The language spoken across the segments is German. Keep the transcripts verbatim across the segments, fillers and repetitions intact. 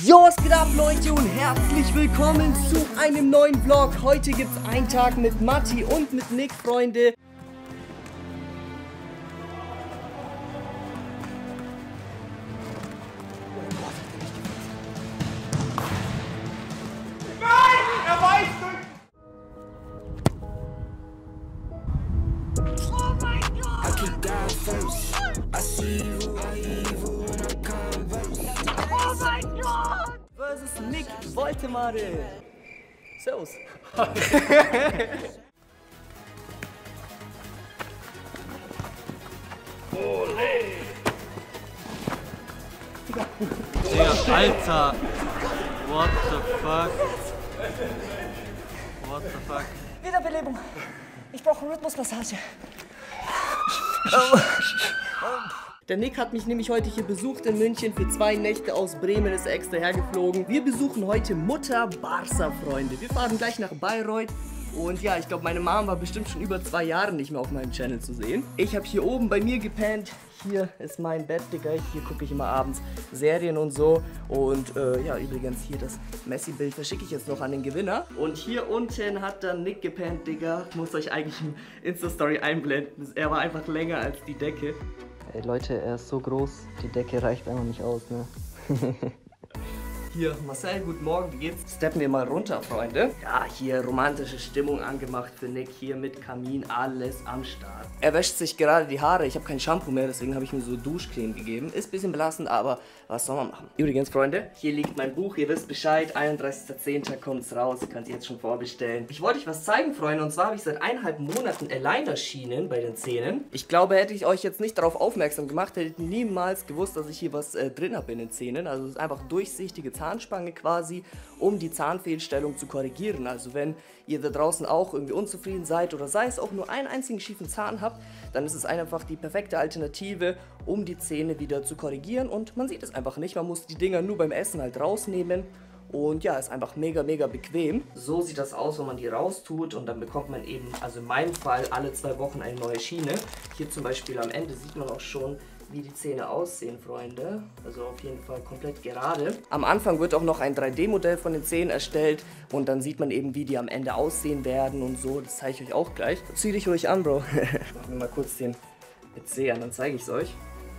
Jo, was geht ab, Leute, und herzlich willkommen zu einem neuen Vlog. Heute gibt es einen Tag mit Matti und mit Nick, Freunde. Nein, er weiß nicht! Oh mein Gott! I kick down first. I see you, I evil when I converse. Oh mein Gott! Versus Nick Woltemade. Servus. Ole! Digga, Alter! What the fuck? What the fuck? Wiederbelebung. Ich brauche Rhythmusmassage. Der Nick hat mich nämlich heute hier besucht in München für zwei Nächte aus Bremen, ist extra hergeflogen. Wir besuchen heute Mutter Barca, Freunde. Wir fahren gleich nach Bayreuth. Und ja, ich glaube, meine Mom war bestimmt schon über zwei Jahre nicht mehr auf meinem Channel zu sehen. Ich habe hier oben bei mir gepennt. Hier ist mein Bett, Digga. Hier gucke ich immer abends Serien und so. Und äh, ja, übrigens hier das Messi-Bild verschicke ich jetzt noch an den Gewinner. Und hier unten hat dann Nick gepennt, Digga. Ich muss euch eigentlich eine Insta-Story einblenden. Er war einfach länger als die Decke. Ey Leute, er ist so groß, die Decke reicht einfach nicht aus, ne? Hier, Marcel, guten Morgen, wie geht's? Steppen wir mal runter, Freunde. Ja, hier romantische Stimmung angemacht für Nick, hier mit Kamin, alles am Start. Er wäscht sich gerade die Haare, ich habe kein Shampoo mehr, deswegen habe ich mir so Duschcreme gegeben. Ist ein bisschen belastend, aber was soll man machen? Übrigens, Freunde, hier liegt mein Buch, ihr wisst Bescheid, einunddreißigster zehnter kommt's raus, könnt ihr jetzt schon vorbestellen. Ich wollte euch was zeigen, Freunde, und zwar habe ich seit eineinhalb Monaten Aligner-Schienen bei den Zähnen. Ich glaube, hätte ich euch jetzt nicht darauf aufmerksam gemacht, hättet ihr niemals gewusst, dass ich hier was äh, drin habe in den Zähnen. Also es ist einfach durchsichtige Zahnspange quasi, um die Zahnfehlstellung zu korrigieren. Also wenn ihr da draußen auch irgendwie unzufrieden seid oder sei es auch nur einen einzigen schiefen Zahn habt, dann ist es einfach die perfekte Alternative, um die Zähne wieder zu korrigieren, und man sieht es einfach nicht. Man muss die Dinger nur beim Essen halt rausnehmen. Und ja, ist einfach mega, mega bequem. So sieht das aus, wenn man die raustut, und dann bekommt man eben, also in meinem Fall, alle zwei Wochen eine neue Schiene. Hier zum Beispiel am Ende sieht man auch schon, wie die Zähne aussehen, Freunde. Also auf jeden Fall komplett gerade. Am Anfang wird auch noch ein drei D Modell von den Zähnen erstellt, und dann sieht man eben, wie die am Ende aussehen werden und so. Das zeige ich euch auch gleich. Zieh dich ruhig an, Bro. Machen wir mal kurz den P C an, dann zeige ich es euch.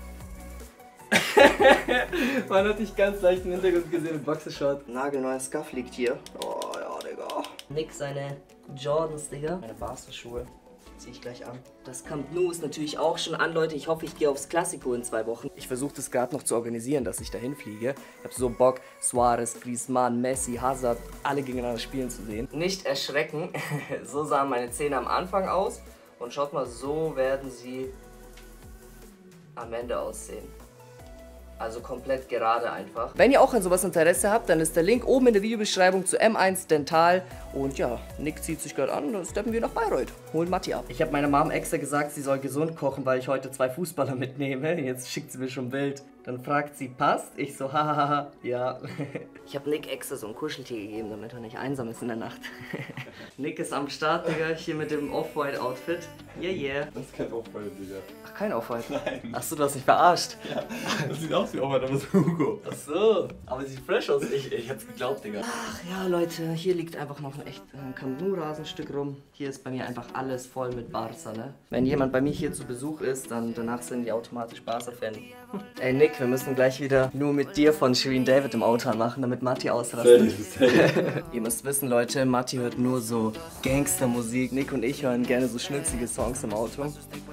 Man hat dich ganz leicht im Hintergrund gesehen mit Boxershot. Nagelneuer Scuff liegt hier. Oh ja, Digga. Nick seine Jordans, Digga. Meine Barca-Schuhe. Zieh ich gleich an. Das Camp Nou ist natürlich auch schon an, Leute. Ich hoffe, ich gehe aufs Classico in zwei Wochen. Ich versuche das gerade noch zu organisieren, dass ich dahin fliege. Ich habe so Bock, Suarez, Griezmann, Messi, Hazard, alle gegeneinander spielen zu sehen. Nicht erschrecken. So sahen meine Zähne am Anfang aus. Und schaut mal, so werden sie am Ende aussehen. Also komplett gerade einfach. Wenn ihr auch an sowas Interesse habt, dann ist der Link oben in der Videobeschreibung zu M eins Dental. Und ja, Nick zieht sich gerade an und dann steppen wir nach Bayreuth. Holen Matti ab. Ich habe meiner Mom extra gesagt, sie soll gesund kochen, weil ich heute zwei Fußballer mitnehme. Jetzt schickt sie mir schon ein Bild. Dann fragt sie, passt? Ich so, hahaha, ja. Ich habe Nick extra so ein Kuscheltier gegeben, damit er nicht einsam ist in der Nacht. Nick ist am Start, Digga, hier mit dem Off-White-Outfit. Yeah, yeah. Das ist kein Off-White, Digga. Ach, kein Off-White? Nein. Achso, du hast mich verarscht. Ja, das sieht aus wie Off-White, aber das ist Hugo. Ach so, aber sieht fresh aus. Ich, ich hätte es geglaubt, Digga. Ach ja, Leute, hier liegt einfach noch ein echt äh, Camp Nou-Rasenstück rum. Hier ist bei mir einfach alles voll mit Barca, ne? Wenn jemand bei mir hier zu Besuch ist, dann danach sind die automatisch Barca-Fan. Ey Nick, wir müssen gleich wieder nur mit dir von Shirin David im Auto machen, damit Matti ausrastet. Ihr müsst wissen, Leute, Matti hört nur so Gangstermusik. Nick und ich hören gerne so schnulzige Songs im Auto.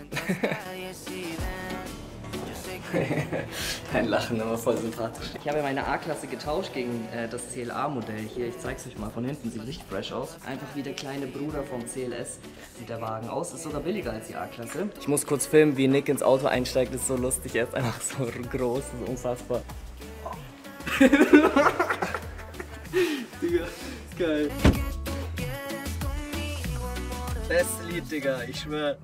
Dein Lachen, immer voll sympathisch. Ich habe meine A-Klasse getauscht gegen äh, das C L A-Modell hier. Ich zeig's euch mal von hinten, sieht richtig fresh aus. Einfach wie der kleine Bruder vom C L S sieht der Wagen aus. Ist sogar billiger als die A-Klasse. Ich muss kurz filmen, wie Nick ins Auto einsteigt. Das ist so lustig, er ist einfach so groß, so unfassbar. Oh. Digga, ist geil. Beste Lied, Digga, ich schwör.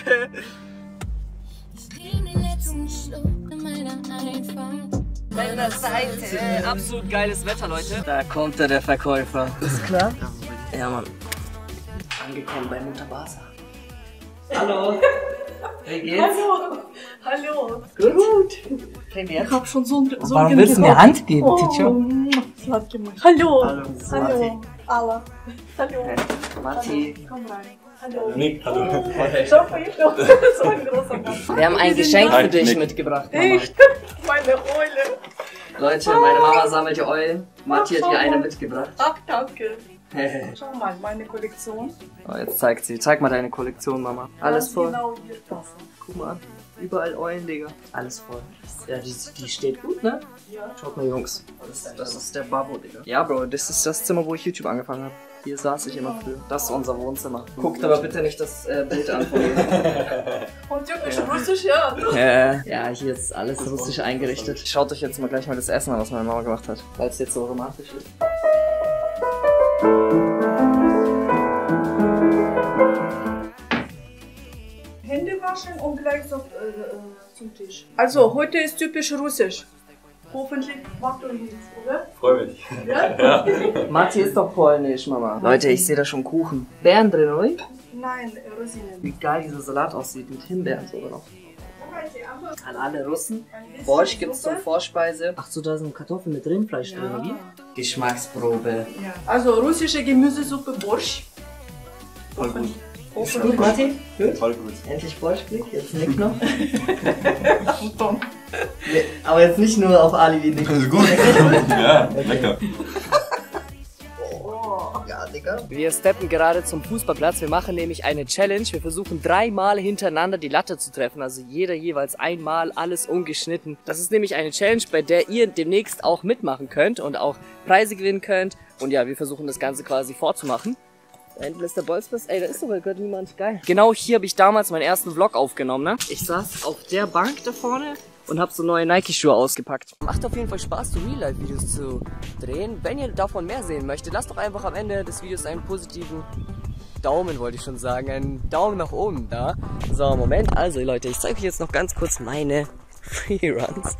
Meiner Seite. Absolut geiles Wetter, Leute. Da kommt er, der Verkäufer. Ist klar? Ja, Mann. Angekommen bei Mutter Barca. Hallo. Wie geht's? Hallo. Hallo. Gut. Gut. Ich hab schon so, so Warum willst du mir Hand geben, oh. Ticho? Sladki moj. Hallo. Hallo, Hallo. Alla. Hallo. Matti. Komm rein. Hallo. Nick, hallo. Schau mal hier doch. So ein großer Mann. Wir haben ein Geschenk für Hi, dich Nick. mitgebracht, Mama. Echt? Meine Eule. Leute, meine Mama sammelt die Eulen. Matti hat hier eine mitgebracht. Ach, danke. Schau mal, meine Kollektion. Oh, jetzt zeigt sie. Zeig mal deine Kollektion, Mama. Alles Ganz voll. Genau hier passen. Guck mal an. Überall Eulen, Digga. Alles voll. Ja, die, die steht gut, ne? Ja. Schaut mal, Jungs. Das, das ist der Babbo, Digga. Ja, Bro, das ist das Zimmer, wo ich YouTube angefangen habe. Hier saß ich immer früher. Das ist unser Wohnzimmer. Guckt aber bitte nicht das äh, Bild an von mir. Und türkisch, russisch, ja. äh, ja, hier ist alles russisch eingerichtet. Schaut euch jetzt mal gleich mal das Essen an, was meine Mama gemacht hat. Weil es jetzt so romantisch ist. Hände waschen und gleich so, äh, zum Tisch. Also, heute ist typisch russisch. Hoffentlich macht ihr nichts, oder? Freue mich. Ja? Matti ist doch polnisch, Mama. Leute, ich sehe da schon Kuchen. Beeren drin, oder? Nein, Rosinen. Wie geil dieser Salat aussieht mit Himbeeren sogar noch. An alle Russen. Borsch gibt's zur Vorspeise. Ach so, da sind Kartoffeln mit Rindfleisch drin, oder wie? Geschmacksprobe. Ja. Also, russische Gemüsesuppe Borsch. Voll gut. Ist Hoffentlich. gut, Matti? Gut? Voll gut. Endlich Borschblick, jetzt Nick noch. Nee, aber jetzt nicht nur auf Alibi Nick. Das ist gut. Ja, lecker. Ja, Digga. Wir steppen gerade zum Fußballplatz. Wir machen nämlich eine Challenge. Wir versuchen dreimal hintereinander die Latte zu treffen. Also jeder jeweils einmal, alles ungeschnitten. Das ist nämlich eine Challenge, bei der ihr demnächst auch mitmachen könnt und auch Preise gewinnen könnt. Und ja, wir versuchen das Ganze quasi vorzumachen. Da hinten ist der Bolzplatz. Ey, da ist sogar gerade niemand. Geil. Genau hier habe ich damals meinen ersten Vlog aufgenommen, ne? Ich saß auf der Bank da vorne und habe so neue Nike-Schuhe ausgepackt. Macht auf jeden Fall Spaß, so Real-Life-Videos zu drehen. Wenn ihr davon mehr sehen möchtet, lasst doch einfach am Ende des Videos einen positiven Daumen, wollte ich schon sagen. Einen Daumen nach oben da. So, Moment. Also, Leute, ich zeige euch jetzt noch ganz kurz meine Freeruns.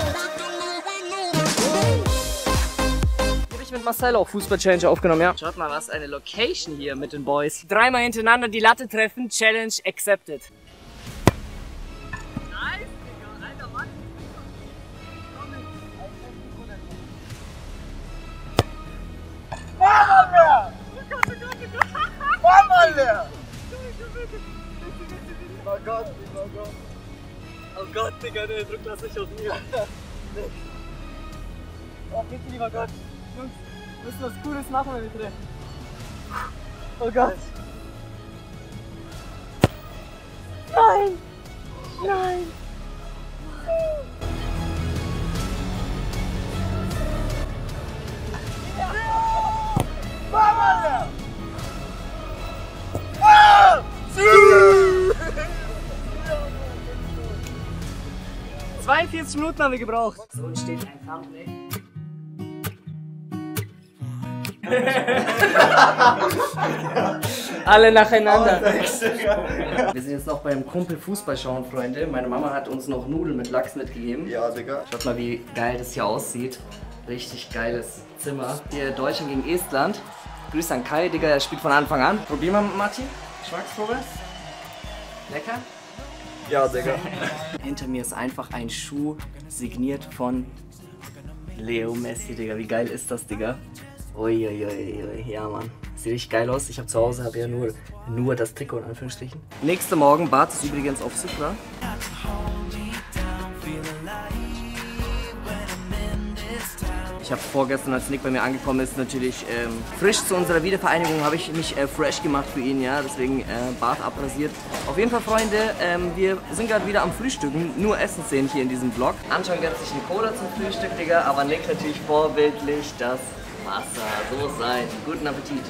Mit Marcel auch Fußball-Challenge aufgenommen, ja. Schaut mal, was eine Location hier mit den Boys. Dreimal hintereinander die Latte treffen, Challenge accepted. Nice, Digga, alter Mann. Einmal mehr! Oh Gott, oh Gott, oh Gott! Einmal mehr! Oh Gott, oh Gott. Oh Gott, Digga, der Druck lass nicht auf mir. Oh, bitte, lieber Gott. Jungs, wir müssen was Cooles machen, wenn wir treffen. Oh Gott. Nein! Nein! Mama! Ah! zweiundvierzig Minuten haben wir gebraucht. So entsteht ein Thumbnail. Alle nacheinander. Wir sind jetzt noch beim Kumpel Fußball schauen, Freunde. Meine Mama hat uns noch Nudeln mit Lachs mitgegeben. Ja, Digga. Schaut mal, wie geil das hier aussieht. Richtig geiles Zimmer. Hier Deutschland gegen Estland. Grüße an Kai, Digga, er spielt von Anfang an. Probier mal, Matti. Geschmacksprobe. Lecker? Ja, Digga. Hinter mir ist einfach ein Schuh signiert von Leo Messi, Digga. Wie geil ist das, Digga? Uiuiui, ja Mann. Sieht richtig geil aus. Ich habe zu Hause hab ja nur, nur das Trikot in Anführungsstrichen. Nächster Morgen, Bart ist übrigens auf Supra. Ich habe vorgestern, als Nick bei mir angekommen ist, natürlich ähm, frisch zu unserer Wiedervereinigung, habe ich mich äh, fresh gemacht für ihn, ja, deswegen äh, Bart abrasiert. Auf jeden Fall, Freunde, ähm, wir sind gerade wieder am Frühstücken, nur Essensszenen hier in diesem Vlog. Anschauen wir sich eine Cola zum Frühstück, Digga, aber Nick natürlich vorbildlich das Wasser, so sein. Guten Appetit.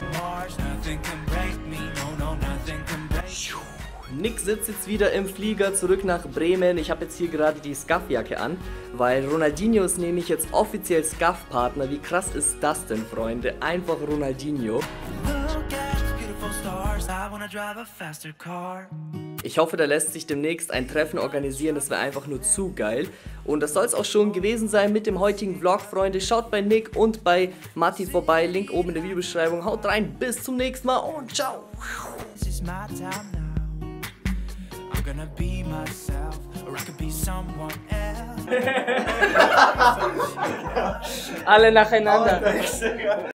Nick sitzt jetzt wieder im Flieger zurück nach Bremen. Ich habe jetzt hier gerade die Scuff-Jacke an, weil Ronaldinho ist nämlich jetzt offiziell Scuff-Partner. Wie krass ist das denn, Freunde? Einfach Ronaldinho. Ich hoffe, da lässt sich demnächst ein Treffen organisieren, das wäre einfach nur zu geil. Und das soll es auch schon gewesen sein mit dem heutigen Vlog, Freunde. Schaut bei Nick und bei Matti vorbei, Link oben in der Videobeschreibung. Haut rein, bis zum nächsten Mal und ciao. or I could be someone else. Alle nacheinander.